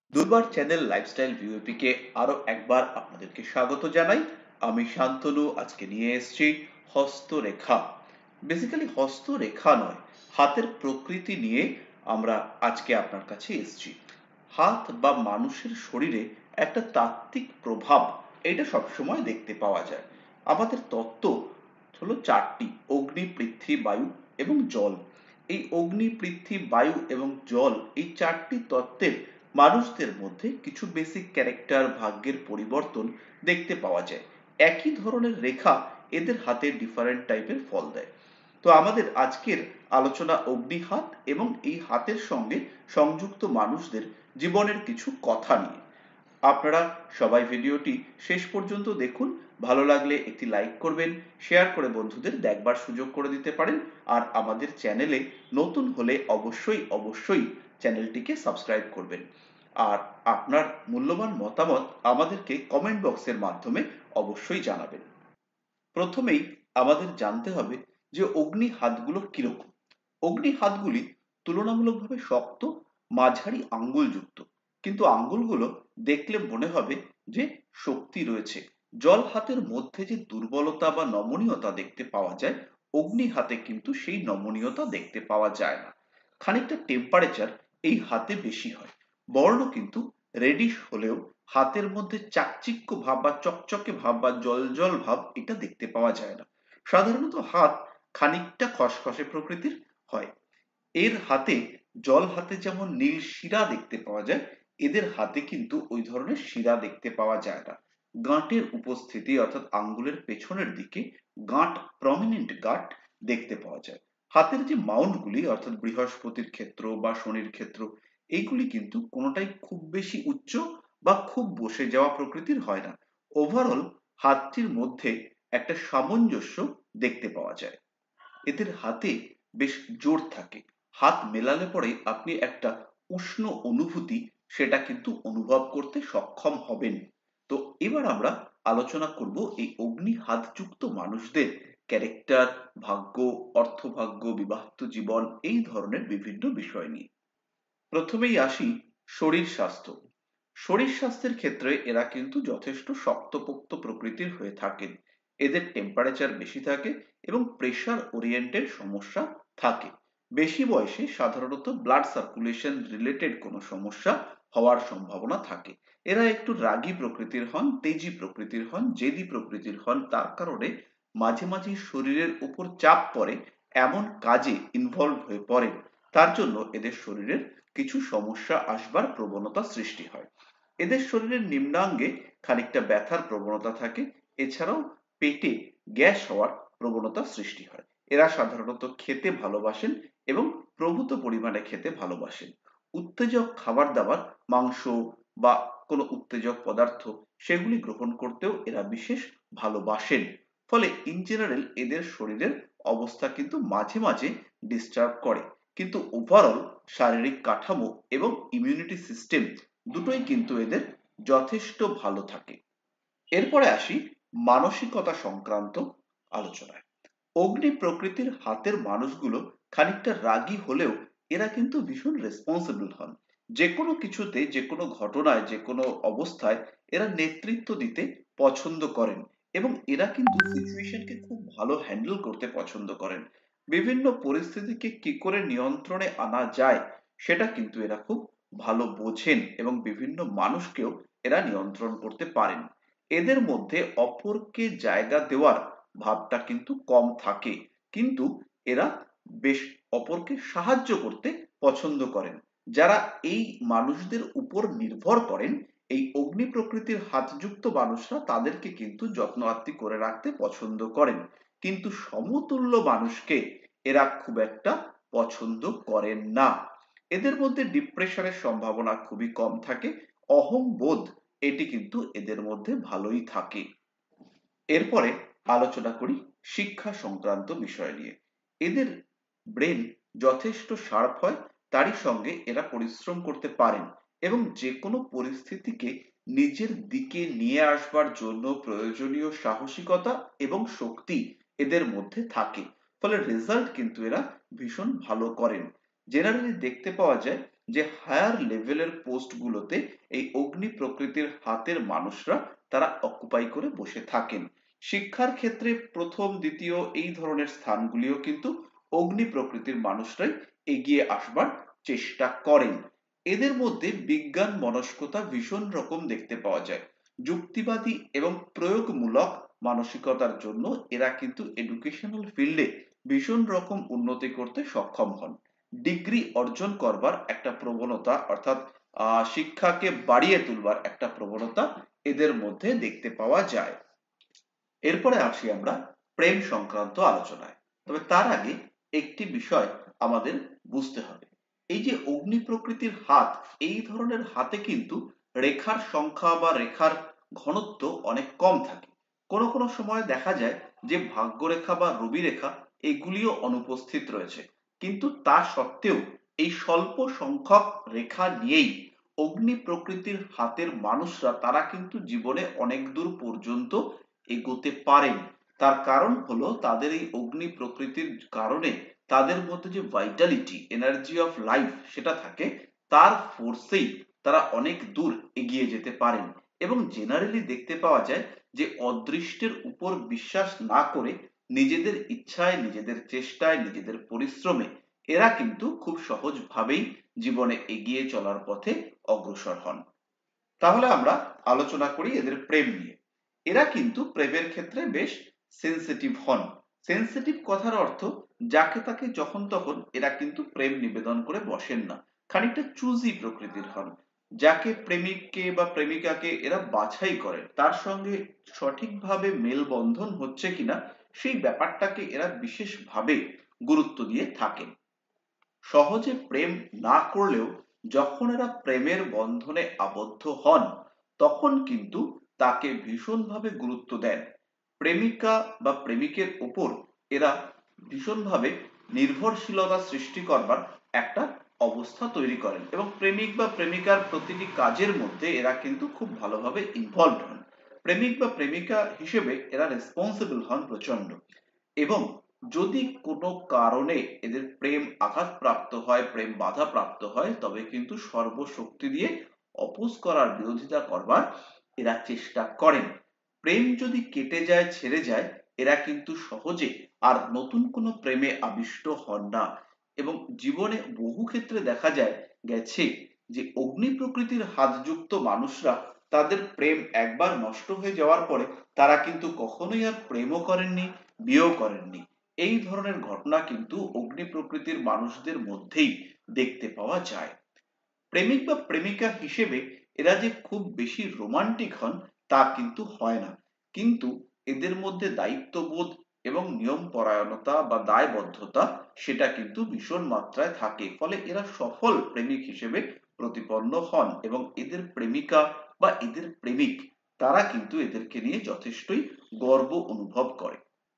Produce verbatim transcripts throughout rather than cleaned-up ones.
দুর্বার channel lifestyle ভিওপি কে আরো একবার আপনাদেরকে স্বাগত জানাই। আমি শান্তনু আজকে নিয়ে এসেছি হস্তরেখা। বেসিক্যালি হস্তরেখা নয়, হাতের প্রকৃতি নিয়ে আমরা আজকে আপনার কাছে এসেছি। হাত বা মানুষের শরীরে একটা তাত্ত্বিক প্রভাব এটা সবসময় দেখতে পাওয়া যায়। আমাদের তত্ত্ব হলো চারটি: অগ্নি, পৃথ্বী, বায়ু এবং জল। এই অগ্নি, পৃথ্বী, বায়ু এবং জল এই চারটি তত্ত্বের মানুষদের মধ্যে কিছু বেসিক ক্যারেক্টার, ভাগ্যের পরিবর্তন দেখতে পাওয়া যায়। একই ধরনের রেখা এদের হাতে ডিফারেন্ট টাইপের ফল দেয়। তো আমাদের আজকের আলোচনা অগ্নি হাত এবং এই হাতের সঙ্গে সংযুক্ত মানুষদের জীবনের কিছু কথা নিয়ে। আপনারা সবাই ভিডিওটি শেষ পর্যন্ত দেখুন। ভালো লাগলে একটি লাইক করবেন, শেয়ার করে বন্ধুদের দেখবার সুযোগ করে দিতে পারেন। আর আমাদের চ্যানেলে নতুন হলে অবশ্যই অবশ্যই চ্যানেলটিকে সাবস্ক্রাইব করবেন। আর আপনার মূল্যবান মতামত আমাদেরকে কমেন্ট বক্সের মাধ্যমে অবশ্যই জানাবেন। প্রথমেই আমাদের জানতে হবে যে অগ্নি হাতগুলো কিরকম। অগ্নি হাতগুলি তুলনামূলকভাবে শক্ত, মাঝারি আঙ্গুলযুক্ত, কিন্তু আঙ্গুলগুলো দেখলে মনে হবে যে শক্তি রয়েছে। জল হাতের মধ্যে যে দুর্বলতা বা নমনীয়তা দেখতে পাওয়া যায়, অগ্নি হাতে কিন্তু সেই নমনীয়তা দেখতে পাওয়া যায় না। খানিকটা টেম্পারেচার এই হাতে বেশি হয়। বর্ণ কিন্তু রেডিশ হলেও হাতের মধ্যে চাকচিক্য ভাব বা চকচকে ভাব বা জলজল ভাব এটা দেখতে পাওয়া যায় না। সাধারণত হাত খানিকটা খসখসে প্রকৃতির হয়। এর হাতে জল হাতে যেমন নীল শিরা দেখতে পাওয়া যায়, এদের হাতে কিন্তু ওই ধরনের শিরা দেখতে পাওয়া যায় না। গাঁটের উপস্থিতি অর্থাৎ আঙ্গুলের পেছনের দিকে গাঁট, প্রমিনেন্ট গাঁট দেখতে পাওয়া যায়। হাতের যে মাউন্টগুলি অর্থাৎ বৃহস্পতির ক্ষেত্র বা শনির ক্ষেত্র, এইগুলি কিন্তু কোনোটাই খুব বেশি উচ্চ বা খুব বসে যাওয়া প্রকৃতির হয় না। ওভারঅল হাতটির মধ্যে একটা সামঞ্জস্য দেখতে পাওয়া যায়। এদের হাতে বেশ জোর থাকে। হাত মেলালে পরে আপনি একটা উষ্ণ অনুভূতি সেটা কিন্তু অনুভব করতে সক্ষম হবেন। তো এবার আমরা আলোচনা করব এই অগ্নি হাতযুক্ত মানুষদের ক্যারেক্টার, ভাগ্য, অর্থভাগ্য, বিবাহিত জীবন, এই ধরনের বিভিন্ন বিষয় নিয়ে। প্রথমেই আসি শরীর স্বাস্থ্য। শরীর স্বাস্থ্যের ক্ষেত্রে এরা কিন্তু যথেষ্ট শক্তপোক্ত প্রকৃতির হয়ে থাকেন। এদের টেম্পারেচার বেশি থাকে এবং প্রেশার ওরিয়েন্টেড সমস্যা থাকে। বেশি বয়সে সাধারণত ব্লাড সার্কুলেশন রিলেটেড কোনো সমস্যা হওয়ার সম্ভাবনা থাকে। এরা একটু রাগী প্রকৃতির হন, তেজি প্রকৃতির হন, জেদি প্রকৃতির হন। তার কারণে মাঝে মাঝে শরীরের উপর চাপ পড়ে, এমন কাজে ইনভলভ হয়ে পড়েন। তার জন্য এদের শরীরের কিছু সমস্যা আসবার প্রবণতা সৃষ্টি হয়। এদের শরীরের নিম্নাঙ্গে খানিকটা ব্যথার প্রবণতা থাকে। এছাড়াও পেটে গ্যাস হওয়ার প্রবণতা সৃষ্টি হয়। এরা সাধারণত খেতে ভালোবাসেন এবং প্রভূত পরিমাণে খেতে ভালোবাসেন। উত্তেজক খাবার দাবার, মাংস বা কোনো উত্তেজক পদার্থ, সেগুলি গ্রহণ করতেও এরা বিশেষ ভালোবাসেন। ফলে ইন জেনারেল এদের শরীরের অবস্থা কিন্তু মাঝে মাঝে ডিস্টার্ব করে, কিন্তু ওভারঅল শারীরিক কাঠামো এবং ইমিউনিটি সিস্টেম দুটোই কিন্তু এদের যথেষ্ট ভালো থাকে। এরপরে আসি মানসিকতা সংক্রান্ত আলোচনায়। অগ্নি প্রকৃতির হাতের মানুষগুলো খানিকটা রাগী হলেও এরা কিন্তু ভীষণ রেসপন্সিবল হন। যে কোনো কিছুতে, যে কোনো ঘটনায়, যে কোনো অবস্থায় এরা নেতৃত্ব দিতে পছন্দ করেন এবং এরা কিন্তু সিচুয়েশনকে খুব ভালো হ্যান্ডেল করতে পছন্দ করেন। বিভিন্ন পরিস্থিতিকে কি করে নিয়ন্ত্রণে আনা যায় সেটা কিন্তু এরা খুব ভালো বোঝেন এবং বিভিন্ন মানুষকেও এরা নিয়ন্ত্রণ করতে পারেন। এদের মধ্যে অপরকে জায়গা দেওয়ার ভাবটা কিন্তু কম থাকে, কিন্তু এরা বেশ অপরকে সাহায্য করতে পছন্দ করেন। যারা এই মানুষদের উপর নির্ভর করেন, এই অগ্নি প্রকৃতির হাতযুক্ত মানুষরা তাদেরকে কিন্তু যত্ন আত্তি করে রাখতে পছন্দ করেন, কিন্তু সমতুল্য মানুষকে এরা খুব একটা পছন্দ করেন না। এদের মধ্যে ডিপ্রেশনের সম্ভাবনা খুবই কম থাকে। অহংবোধ এটি কিন্তু এদের মধ্যে ভালোই থাকে। এরপরে আলোচনা করি শিক্ষা সংক্রান্ত বিষয় নিয়ে। এদের ব্রেন যথেষ্ট শার্প হয়, তারই সঙ্গে এরা পরিশ্রম করতে পারেন এবং যে কোনো পরিস্থিতিকে নিজের দিকে নিয়ে আসবার জন্য প্রয়োজনীয় সাহসিকতা এবং শক্তি এদের মধ্যে থাকে। ফলে রেজাল্ট কিন্তু এরা ভীষণ ভালো করেন। জেনারেলি দেখতে পাওয়া যায় যে হায়ার লেভেলের পোস্টগুলোতে এই অগ্নি প্রকৃতির হাতের মানুষরা তারা অকুপাই করে বসে থাকেন। শিক্ষার ক্ষেত্রে প্রথম দ্বিতীয় এই ধরনের স্থানগুলিও কিন্তু অগ্নি প্রকৃতির মানুষরাই এগিয়ে আসবার চেষ্টা করেন। এদের মধ্যে বিজ্ঞান মনস্কতা ভীষণ রকম দেখতে পাওয়া যায়। যুক্তিবাদী এবং প্রয়োগমূলক মানসিকতার জন্য এরা কিন্তু এডুকেশনাল ফিল্ডে ভীষণ রকম উন্নতি করতে সক্ষম হন। ডিগ্রি অর্জন করবার একটা প্রবণতা অর্থাৎ আহ শিক্ষাকে বাড়িয়ে তুলবার একটা প্রবণতা এদের মধ্যে দেখতে পাওয়া যায়। এরপরে আসি আমরা প্রেম সংক্রান্ত আলোচনায়। তবে তার আগে একটি বিষয় আমাদের বুঝতে হবে, এই যে অগ্নি প্রকৃতির হাত, এই ধরনের হাতে কিন্তু রেখার সংখ্যা বা রেখার ঘনত্ব অনেক কম থাকে। কোনো কোনো সময় দেখা যায় যে ভাগ্যরেখা বা রবি রেখা এগুলিও অনুপস্থিত রয়েছে, কিন্তু তা সত্ত্বেও এই স্বল্প সংখ্যক রেখা নিয়েই অগ্নি প্রকৃতির হাতের মানুষরা তারা কিন্তু জীবনে অনেক দূর পর্যন্ত এগোতে পারেন। তার কারণ হলো তাদের এই অগ্নি প্রকৃতির কারণে তাদের মধ্যে যে ভাইটালিটি, এনার্জি অফ লাইফ সেটা থাকে, তার ফোর্সেই তারা অনেক দূর এগিয়ে যেতে পারেন। এবং জেনারেলি দেখতে পাওয়া যায় যে অদৃষ্টের উপর বিশ্বাস না করে নিজেদের ইচ্ছায়, নিজেদের চেষ্টায়, নিজেদের পরিশ্রমে এরা কিন্তু খুব সহজভাবেই জীবনে এগিয়ে চলার পথে অগ্রসর হন। তাহলে আমরা আলোচনা করি এদের প্রেম নিয়ে। এরা কিন্তু প্রেমের ক্ষেত্রে বেশ সেনসিটিভ হন। সেনসিটিভ কথার অর্থ যাকে তাকে যখন তখন এরা কিন্তু প্রেম নিবেদন করে বসেন না, খানিকটা চুজি প্রকৃতির হন। যাকে প্রেমিককে বা প্রেমিকাকে এরা বাছাই করেন তার সঙ্গে সঠিকভাবে মেলবন্ধন হচ্ছে কিনা সেই ব্যাপারটাকে এরা বিশেষভাবে গুরুত্ব দিয়ে থাকেন। সহজে প্রেম না করলেও যখন এরা প্রেমের বন্ধনে আবদ্ধ হন তখন কিন্তু তাকে ভীষণভাবে গুরুত্ব দেন। প্রেমিকা বা প্রেমিকের উপর এরা ভীষণভাবে নির্ভরশীলতা সৃষ্টি করবার একটা অবস্থা তৈরি করেন এবং প্রেমিক বা প্রেমিকার প্রতিটি কাজের মধ্যে এরা কিন্তু খুব ভালোভাবে ইনভলভ হন। প্রেমিক বা প্রেমিকা হিসেবে এরা রেসপন্সিবল হন প্রচন্ড। এবং যদি কোনো কারণে এদের প্রেম আঘাতপ্রাপ্ত হয়, প্রেম বাধাপ্রাপ্ত হয়, তবে কিন্তু সর্বশক্তি দিয়ে অপোজ করার, বিরোধিতা করবার এরা চেষ্টা করেন। প্রেম যদি কেটে যায়, ছেড়ে যায়, এরা কিন্তু সহজে আর নতুন কোনো প্রেমে আবিষ্ট হন না। এবং জীবনে বহু ক্ষেত্রে দেখা যায় গেছে যে অগ্নি প্রকৃতির হাতযুক্ত মানুষরা তাদের প্রেম একবার নষ্ট হয়ে যাওয়ার পরে তারা কিন্তু কখনোই আর প্রেমও করেননি, বিয়েও করেননি। এই ধরনের ঘটনা কিন্তু অগ্নি প্রকৃতির মানুষদের মধ্যেই দেখতে পাওয়া যায়। প্রেমিক বা প্রেমিকা হিসেবে এরা যে খুব বেশি রোমান্টিক হন তা কিন্তু হয় না, কিন্তু এদের মধ্যে দায়িত্ববোধ এবং নিয়ম পরায়ণতা বা দায়বদ্ধতা সেটা কিন্তু ভীষণ মাত্রায় থাকে। ফলে এরা সফল প্রেমিক হিসেবে প্রতিপন্ন হন এবং এদের প্রেমিকা বা এদের প্রেমিক তারা কিন্তু এদেরকে নিয়ে যথেষ্টই গর্ব অনুভব করে।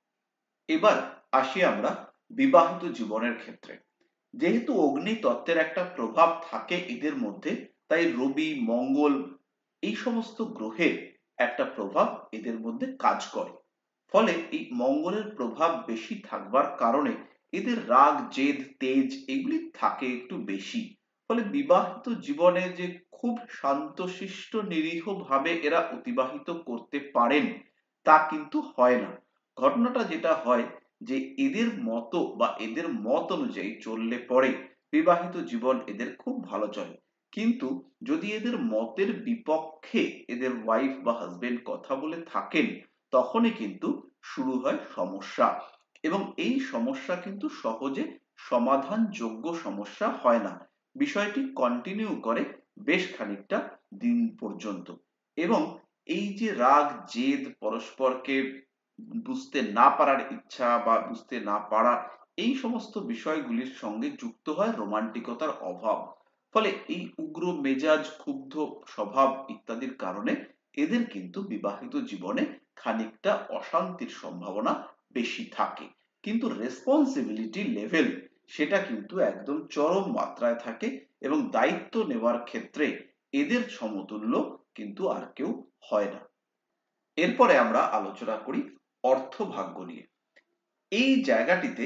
এবার আসি আমরা বিবাহিত জীবনের ক্ষেত্রে। যেহেতু অগ্নি তত্ত্বের একটা প্রভাব থাকে এদের মধ্যে, তাই রবি, মঙ্গল এই সমস্ত গ্রহের একটা প্রভাব এদের মধ্যে কাজ করে। ফলে এই মঙ্গলের প্রভাব বেশি থাকবার কারণে এদের রাগ, জেদ, তেজ এগুলি থাকে একটু বেশি। ফলে বিবাহিত জীবনে যে খুব শান্তশিষ্ট নিরীহ ভাবে এরা অতিবাহিত করতে পারেন তা কিন্তু হয় না। ঘটনাটা যেটা হয় যে এদের মতো বা এদের মত অনুযায়ী চললে পরে বিবাহিত জীবন এদের খুব ভালো চলে। কিন্তু যদি এদের মতের বিপক্ষে এদের ওয়াইফ বা হাজবেন্ড কথা বলে থাকেন তখনই কিন্তু শুরু হয় সমস্যা। এবং এই সমস্যা কিন্তু সহজে সমাধানযোগ্য সমস্যা হয় না। বিষয়টি কন্টিনিউ করে বেশ খানিকটা দিন পর্যন্ত। এবং এই যে রাগ, জেদ, পরস্পরকে বুঝতে না পারার ইচ্ছা বা বুঝতে না পারা, এই সমস্ত বিষয়গুলির সঙ্গে যুক্ত হয় রোমান্টিকতার অভাব। ফলে এই উগ্র মেজাজ, ক্ষুব্ধ স্বভাব ইত্যাদির কারণে এদের কিন্তু বিবাহিত জীবনে খানিকটা অশান্তির সম্ভাবনা বেশি থাকে। কিন্তু রেসপন্সিবিলিটি লেভেল সেটা কিন্তু একদম চরম মাত্রায় থাকে এবং দায়িত্ব নেওয়ার ক্ষেত্রে এদের সমতুল্য কিন্তু আর কেউ হয় না। এরপরে আমরা আলোচনা করি অর্থভাগ্য নিয়ে। এই জায়গাটিতে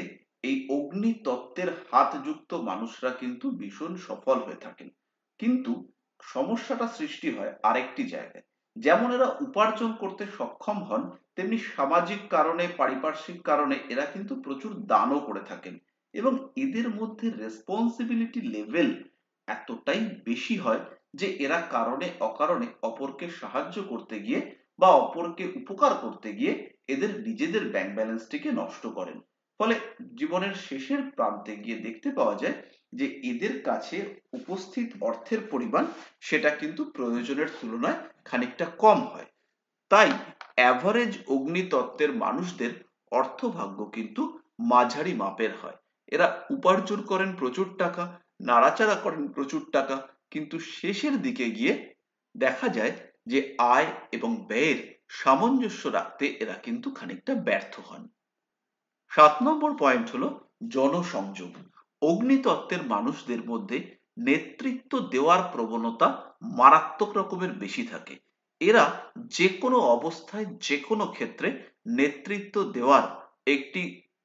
এই অগ্নি তত্ত্বের হাতযুক্ত মানুষরা কিন্তু ভীষণ সফল হয়ে থাকেন। কিন্তু সমস্যাটা সৃষ্টি হয় আরেকটি জায়গায়, যেমন এরা উপার্জন করতে সক্ষম হন, তেমনি সামাজিক কারণে, পারিপার্শ্বিক কারণে এরা কিন্তু প্রচুর দানও করে থাকেন এবং এদের মধ্যে রেসপন্সিবিলিটি লেভেল এতটাই বেশি হয় যে এরা কারণে অকারণে অপরকে সাহায্য করতে গিয়ে বা অপরকে উপকার করতে গিয়ে এদের নিজেদের ব্যাংক ব্যালেন্সটিকে নষ্ট করেন। ফলে জীবনের শেষের প্রান্তে গিয়ে দেখতে পাওয়া যায় যে এদের কাছে উপস্থিত অর্থের পরিমাণ সেটা কিন্তু প্রয়োজনের তুলনায় খানিকটা কম হয়। তাই অ্যাভারেজ অগ্নিতত্ত্বের মানুষদের অর্থভাগ্য কিন্তু মাঝারি মাপের হয়। এরা উপার্জন করেন প্রচুর টাকা, নাড়াচাড়া করেন প্রচুর টাকা, কিন্তু শেষের দিকে গিয়ে দেখা যায় যে আয় এবং ব্যয়ের সামঞ্জস্য রাখতে এরা কিন্তু খানিকটা ব্যর্থ হন। সাত নম্বর পয়েন্ট হলো জনসংযোগ। অগ্নিতত্ত্বের মানুষদের মধ্যে নেতৃত্ব দেওয়ার প্রবণতা মারাত্মক রকমের বেশি থাকে। এরা যে কোনো অবস্থায় যে কোনো ক্ষেত্রে নেতৃত্ব দেওয়ার একটি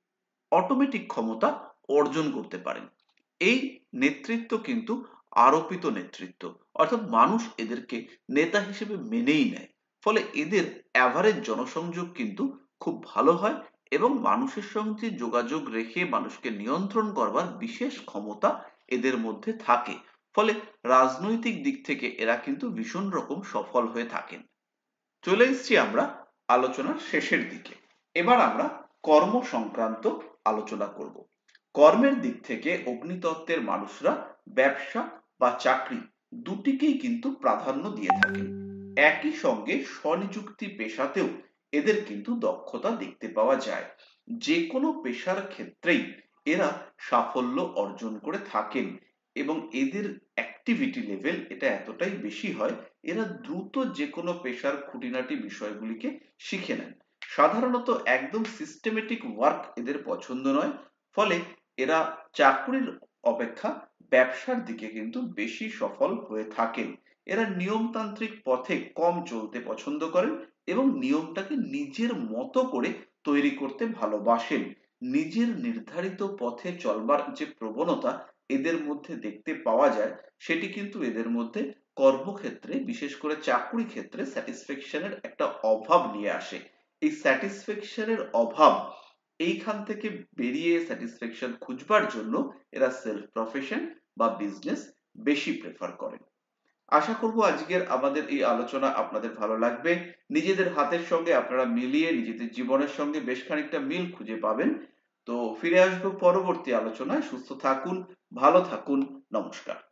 অটোমেটিক ক্ষমতা অর্জন করতে পারেন। এই নেতৃত্ব কিন্তু আরোপিত নেতৃত্ব, অর্থাৎ মানুষ এদেরকে নেতা হিসেবে মেনেই নেয়। ফলে এদের অ্যাভারেজ জনসংযোগ কিন্তু খুব ভালো হয় এবং মানুষের সঙ্গে যোগাযোগ রেখে মানুষকে নিয়ন্ত্রণ করবার বিশেষ ক্ষমতা এদের মধ্যে থাকে। ফলে রাজনৈতিক দিক থেকে এরা কিন্তু ভীষণ রকম সফল হয়ে থাকেন। চলে এসেছি আমরা আলোচনার শেষের দিকে। এবার আমরা কর্ম সংক্রান্ত আলোচনা করব। কর্মের দিক থেকে অগ্নিতত্ত্বের মানুষরা ব্যবসা বা চাকরি দুটিকেই কিন্তু প্রাধান্য দিয়ে থাকেন। একই সঙ্গে স্বনিযুক্তি পেশাতেও এদের কিন্তু দক্ষতা দেখতে পাওয়া যায়। যে কোনো পেশার ক্ষেত্রেই এরা সাফল্য অর্জন করে থাকেন এবং এদের অ্যাক্টিভিটি লেভেল এটা এতটাই বেশি হয়, এরা দ্রুত যে কোনো পেশার খুঁটিনাটি বিষয়গুলিকে শিখে নেন। সাধারণত একদম সিস্টেমেটিক ওয়ার্ক এদের পছন্দ নয়, ফলে এরা চাকরির অপেক্ষা ব্যবসার দিকে কিন্তু বেশি সফল হয়ে থাকেন। এরা নিয়মতান্ত্রিক পথে কম চলতে পছন্দ করেন এবং নিয়মটাকে নিজের মতো করে তৈরি করতে ভালোবাসেন। নিজের নির্ধারিত পথে চলবার যে প্রবণতা এদের মধ্যে দেখতে পাওয়া যায়, সেটি কিন্তু এদের মধ্যে কর্মক্ষেত্রে, বিশেষ করে চাকরি ক্ষেত্রে স্যাটিসফ্যাকশনের একটা অভাব নিয়ে আসে। এই স্যাটিসফ্যাকশনের অভাব, এইখান থেকে বেরিয়ে স্যাটিসফ্যাকশন খুঁজবার জন্য এরা সেলফ প্রফেশন বা বিজনেস বেশি প্রেফার করেন। আশা করব আজকের আমাদের এই আলোচনা আপনাদের ভালো লাগবে। নিজেদের হাতের সঙ্গে আপনারা মিলিয়ে নিজেদের জীবনের সঙ্গে বেশ খানিকটা মিল খুঁজে পাবেন। তো ফিরে আসবো পরবর্তী আলোচনায়। সুস্থ থাকুন, ভালো থাকুন, নমস্কার।